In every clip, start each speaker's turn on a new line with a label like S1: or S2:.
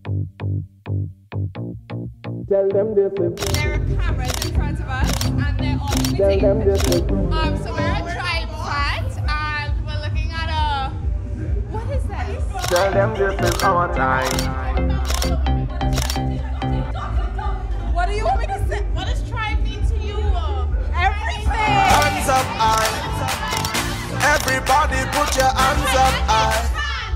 S1: Tell them this.
S2: There are cameras in front of us, and they're all splitting.
S1: Tell them this.
S2: So we're at Tribe Fat, and we're looking at a. What is this?
S1: Tell them this is our time.
S2: What do you want me to say? What does Tribe mean to you? Everything.
S3: Hands up high. Everybody put your hands up high.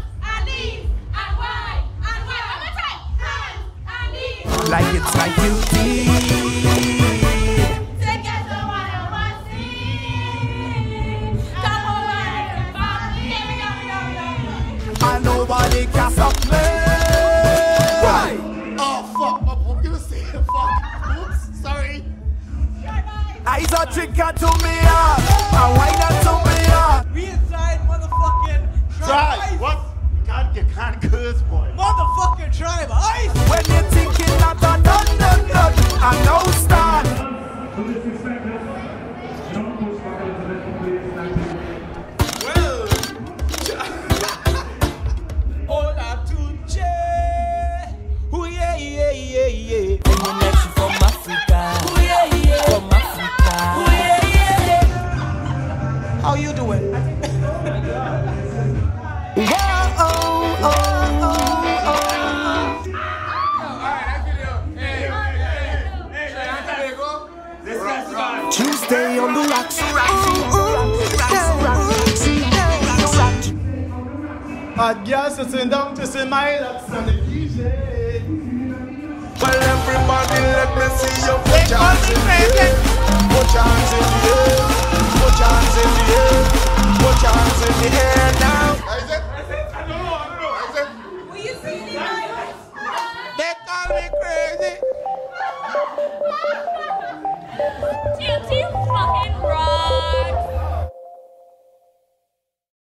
S3: Like it's my duty.
S2: To get the one I want to see. Come on,
S3: And nobody can stop me. Why?
S4: Oh fuck! I'm gonna say it. Fuck. Oops. Sorry.
S3: Eyes are trigger to me, and why not to me?
S5: We inside motherfucking
S4: Try. What? You can't curse, boy.
S5: Motherfucking Tribe Ice.
S3: When you're thinking that I done, I know stand.
S5: Well, hola tuche. Ooh yeah yeah yeah yeah. And you next from Africa. Ooh yeah yeah. From Africa. Ooh yeah yeah. How you doing?
S3: Tuesday on the rocks.
S4: I guess it's down to see my laps on the DJ.
S3: Well, everybody, let me see you put your hands in the air. Put your hands in the air. Put your hands in the air. Put your hands in the air now.
S4: Is it? I don't know. Is it?
S2: will you see me live?
S3: They call me crazy.
S2: Yeah.